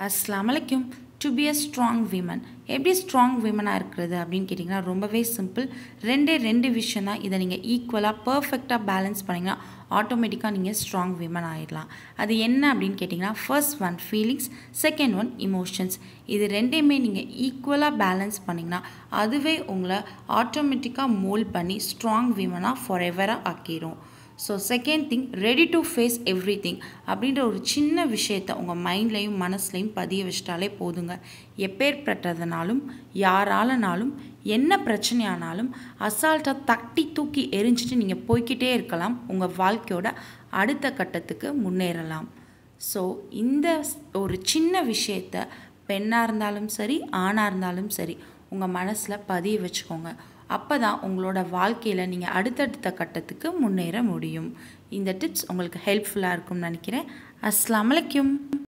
அஸ்ஸலாமு அலைக்கும். To be a strong women. எப்படி ஸ்ட்ராங் விமனாக இருக்கிறது அப்படின்னு கேட்டிங்கன்னா ரொம்பவே சிம்பிள். ரெண்டு விஷயம் தான். இதை நீங்கள் ஈக்குவலாக பர்ஃபெக்டாக பேலன்ஸ் பண்ணிங்கன்னா ஆட்டோமேட்டிக்காக நீங்கள் ஸ்ட்ராங் விமன் ஆகிடலாம். அது என்ன அப்படின்னு கேட்டிங்கன்னா, first one feelings, second one emotions. இது ரெண்டையுமே நீங்கள் ஈக்குவலாக பேலன்ஸ் பண்ணிங்கன்னா அதுவே உங்களை ஆட்டோமேட்டிக்காக மோல்ட் பண்ணி ஸ்ட்ராங் விமனாக ஃபார் எவராக ஆக்கிரும். So second thing, ready to face everything அப்படின்ற ஒரு சின்ன விஷயத்தை உங்கள் மைண்ட்லேயும் மனசுலையும் பதிய வச்சிட்டாலே போதுங்க. எப்பேற்பட்டதுனாலும் யாராலனாலும் என்ன பிரச்சனையானாலும் அசால்ட்டாக தட்டி தூக்கி எரிஞ்சிட்டு நீங்கள் போய்கிட்டே இருக்கலாம். உங்கள் வாழ்க்கையோட அடுத்த கட்டத்துக்கு முன்னேறலாம். ஸோ இந்த ஒரு சின்ன விஷயத்தை பெண்ணாக இருந்தாலும் சரி ஆணாக இருந்தாலும் சரி உங்கள் மனசில் பதிய வச்சுக்கோங்க. அப்போ தான் உங்களோட வாழ்க்கையில் நீங்கள் அடுத்தடுத்த கட்டத்துக்கு முன்னேற முடியும். இந்த டிப்ஸ் உங்களுக்கு ஹெல்ப்ஃபுல்லாக இருக்கும்னு நினைக்கிறேன். அஸ்ஸலாமு அலைக்கும்.